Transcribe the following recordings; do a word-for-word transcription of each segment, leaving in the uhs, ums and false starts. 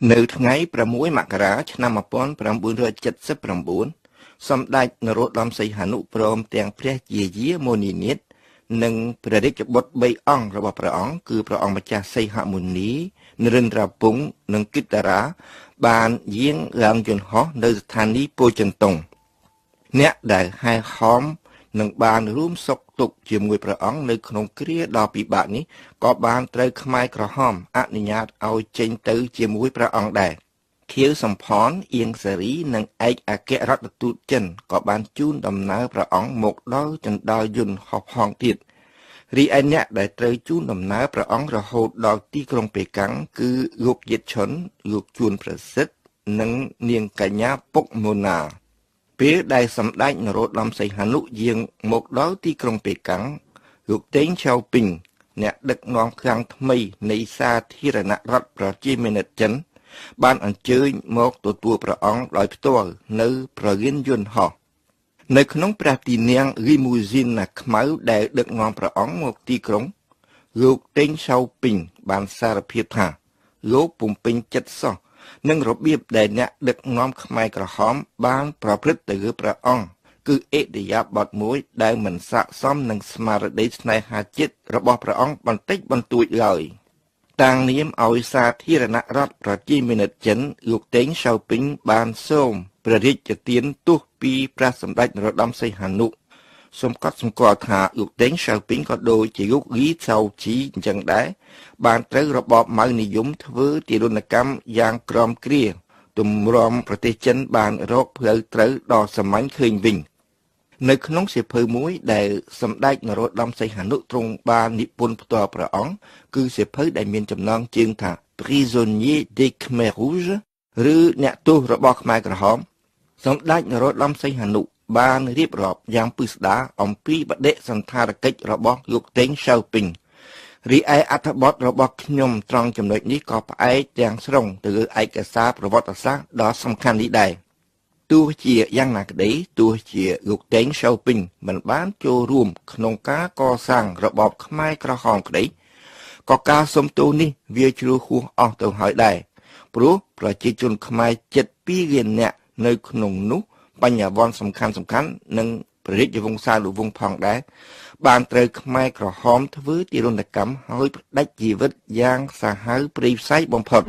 នៅថ្ងៃប្រាំមួយមករាឆ្នាំmột nghìn chín trăm七mươi chín សម្ដេចនរោត្តមសីហនុព្រមទាំងព្រះជាយាមុនីនាថនិងព្រះរាជបុត្របីអង្គរបស់ព្រះអង្គគឺព្រះអង្គម្ចាស់សីហមុនីនរិន្ទ្រពង្សនិងគិតារាបានយាងឡើងយន្តហោះនៅស្ថានីយ៍ពោធិ៍ចិនតុងអ្នកដែលហែហោមនឹងបានរួមសុខទុក្ខជាមួយព្រះអង្គនៅក្នុងគ្រាដ៏ពិបាកនេះក៏បានត្រូវខ្មែរក្រហមអនុញ្ញាតឲ្យចេញទៅជាមួយព្រះអង្គដែរខៀវសំផនអៀងសេរីនិងឯកអគ្គរដ្ឋទូតចិនក៏បានជូនដំណើរព្រះអង្គមកដល់ចណ្ដាលយន្តហោះផងទៀតរីឯអ្នកដែលត្រូវជូនដំណើរព្រះអង្គរហូតដល់ទីក្រុងប៉េកាំងគឺលោកយិតឈុនលោកជួនប្រសិទ្ធនិងនាងកញ្ញាពុកម៉ូណាពេលដែលសម្ដេចនរោត្តមសីហនុយាងមកដល់ទីក្រុងប៉េកាំងលោកតេងឆៅពីងអ្នកដឹកនាំខាងថ្មីនៃសាធារណរដ្ឋប្រជាមានិតចិនបានអញ្ជើញមកទទួលព្រះអង្គដោយផ្ទាល់នៅប្រយានយន្តហោះនៅក្នុងព្រះទីនាំងលីមូស៊ីនណាខ្មៅដែលដឹកនាំព្រះអង្គមកទីក្រុងលោកតេងឆៅពីងបានសារភាពថាលោកពុំពេញចិត្តសោះនឹងរបៀបដែលអ្នកដឹកនាំខ្មែរក្រហមបានប្រព្រឹត្តទៅលើព្រះអង្គគឺអេតយាបទមួយដែលមិនស័ក្តិសមនឹងស្មារតីស្នេហាជាតិរបស់ព្រះអង្គបន្តិចបន្តួចឡើយតាំងនាមឲ្យសាធារណរដ្ឋប្រជាមានិតចិនលោកតេងឆៅពីងបានសូមព្រះរាជទានទោសពីព្រះសម្ដេចនរោត្តមសីហនុសូមកត់សម្គាល់ថាលោកតេងឆៅពីងក៏ដូចជាលោកលីឆៅជីអញ្ចឹងដែរបានត្រូវរបបម៉ៅនិយមធ្វើទារុណកម្មយ៉ាងក្រំគ្រាទម្រាំប្រទេសចិនបានរកផ្លូវត្រូវដ៏សាមញ្ញឃើញវិញនៅក្នុងសៀវភៅមួយដែលសម្ដេចនរោត្តមសីហនុទ្រង់បាននិពន្ធផ្ទាល់ព្រះអង្គគឺសៀវភៅដែលមានចំណងជើងថា Prisonnier des Khmer Rouges ឬអ្នកទោសរបស់ខ្មែរក្រហមសម្ដេចនរោត្តមសីហនុបានរៀបរាប់យ៉ាងពិស្ដារអំពីបដិសណ្ឋារកិច្ចរបស់លោកតេងឆៅពីងរីឯអត្ថបទរបស់ខ្ញុំត្រង់ចំណុចនេះក៏ផ្អែកទាំងស្រុងទៅលើឯកសារប្រវត្តិសាស្ត្រដ៏សំខាន់នេះដែរទោះជាយ៉ាងណាក្តីទោះជាលោកតេងឆៅពីងមិនបានចូលរួមក្នុងការកសាងរបបខ្មែរក្រហមក្តីក៏ការសុំទោសនេះវាជ្រុលហួសអស់ទៅហើយដែរព្រោះប្រជាជនខ្មែរជិតពីរលាននាក់នៅក្នុងនោះបញ្ញវន្តសំខាន់សំខាន់និងព្រះរាជវង្សានុវង្សផងដែរបានត្រូវខ្មែរក្រហមធ្វើទារុណកម្មហើយផ្ដាច់ជីវិតយ៉ាងសាហាវព្រៃផ្សៃបំផុត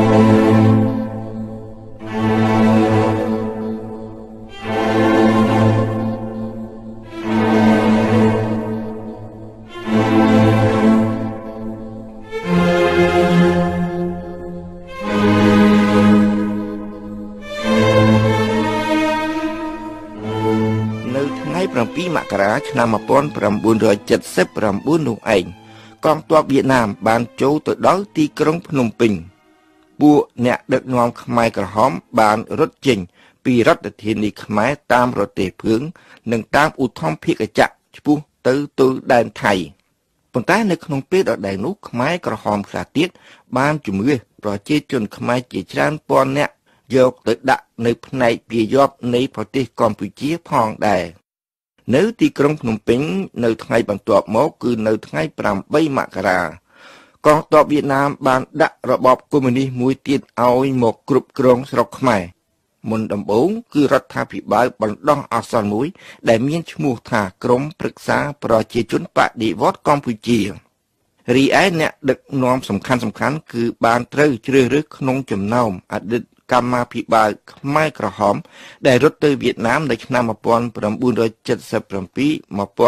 មករាឆ្នាំmột nghìn chín trăm七十九នោះឯងកងទ័ពវៀតណាមបានចូលទៅដល់ទីក្រុងភ្នំពេញពួកអ្នកដឹកនាំខ្មែរក្រហមបានរត់ចេញពីរដ្ឋធានីខ្មែរតាមរទេះភ្លើងនិងតាមឧទ្ធម្ភាគចក្រឆ្ពោះទៅទល់ដែនថៃប៉ុន្តែនៅក្នុងពេលដដែលនោះខ្មែរក្រហមខ្លះទៀតបានជំនឿប្រជាជនខ្មែរជាច្រើនពាន់នាក់យកទៅដាក់នៅផ្នែកពាយ័ព្យនៃប្រទេសកម្ពុជាផងដែរនៅទីក្រុងភ្នំពេញនៅថ្ងៃបន្ទាប់មកគឺនៅថ្ងៃប្រាំបីមករាកងទ័ពវៀតណាមបានដាក់របបកុម្មុយនីសមួយទៀតឲ្យមកគ្រប់គ្រងស្រុកខ្មែរមុនដំបូងគឺរដ្ឋាភិបាលបណ្ដោះអាសន្នមួយដែលមានឈ្មោះថាក្រមប្រឹក្សាប្រជាជនបដិវត្តន៍កម្ពុជារីឯអ្នកដឹកនាំសំខាន់សំខាន់គឺបានត្រូវជ្រើសរើសក្នុងចំណោមអតីតកម្មាភិបាលខ្មែរក្រហមដែលរត់ទៅវៀតណាមនៅឆ្នាំmột nghìn chín trăm七十bảy một nghìn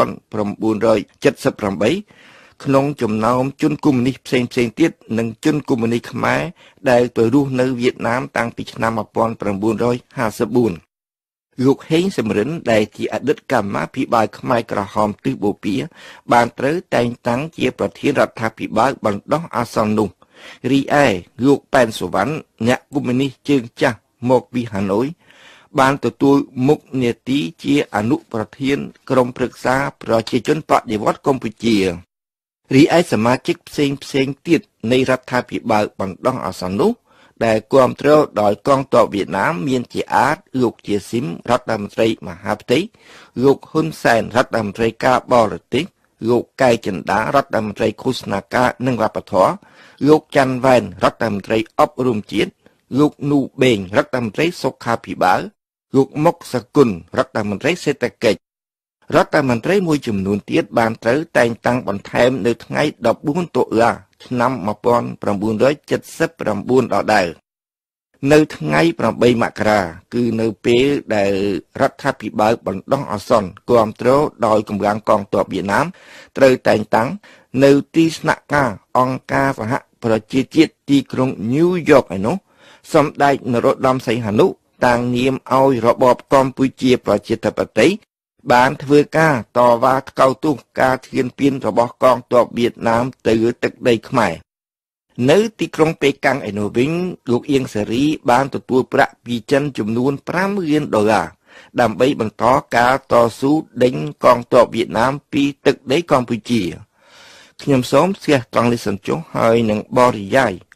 chín trăm七mươi támក្នុងចំណោមជនកុម្មុយនីសផ្សេងផ្សេងទៀតនិងជនកុម្មុយនីសខ្មែរដែលទៅរស់នៅវៀតណាមតាំងពីឆ្នាំmột nghìn chín trăm năm mươi tưលោកហេងសំរិនដែលជាអតីតកម្មាភិបាលខ្មែរក្រហមទិសបូព៌ាបានត្រូវតែងតាំងជាប្រធានរដ្ឋាភិបាលបណ្ដោះអាសន្ននោះរីឯលោកប៉ែនសុវណ្ណអ្នកកុម្មុយនីសជើងចាស់មកពីហាណូយបានទទួលមុខនាទីជាអនុប្រធានក្រុមប្រឹក្សាប្រជាជនបដិវត្តន៍កម្ពុជារីឯសមាជិកផ្សេងផ្សេងទៀតនៃរដ្ឋាភិបាលបណ្ដោះអាសន្ននោះដែលគ្រប់គ្រងដោយកងទ័ពវៀតណាមមានជាអាចលោកជាស៊ីមរដ្ឋមន្ត្រីមហាផ្ទៃលោកហ៊ុនសែនរដ្ឋមន្ត្រីការបរទេសលោកកែចិន្តារដ្ឋមន្ត្រីឃោសនាការនិងវប្បធម៌លោកច័ន្ទវ៉ែនរដ្ឋមន្ត្រីអប់រំជាតិលោកនូបេងរដ្ឋមន្ត្រីសុខាភិបាលលោកមុកសគុណរដ្ឋមន្ត្រីសេដ្ឋកិច្ចរដ្ឋមន្ត្រីមួយចំនួនទៀតបានត្រូវតែងតាំងបន្ថែមនៅថ្ងៃដប់បួនតុលាឆ្នាំmột nghìn chín trăm七十chínដដែលនៅថ្ងៃប្រាំបីមករាគឺនៅពេលដែលរដ្ឋាភិបាលបណ្ដោះអាសន្នគ្រប់គ្រងដោយកម្លាំងកងទ័ពវៀតណាមត្រូវតែងតាំងនៅទីស្នាក់ការអង្គការសហប្រជាជាតិទីក្រុងញូវយ៉កឯនោះសម្ដេចនរោត្តមសីហនុតាំងនាមឲ្យរបបកម្ពុជាប្រជាធិបតេយ្យបានធ្វើការតវ៉ាថ្កោលទោសការឈានពានរបស់កងទ័ពវៀតណាមទៅទឹកដីខ្មែរនៅទីក្រុងប៉េកាំងឯនោះវិញលោកអៀងសេរីបានទទួលប្រាក់ពីចិនចំនួនប្រាំលានដុល្លារដើម្បីបន្តការតស៊ូដេញកងទ័ពវៀតណាមពីទឹកដីកម្ពុជាខ្ញុំសូមស្ទះត្រង់នេះសិនចុះហើយនឹងបរិយាយ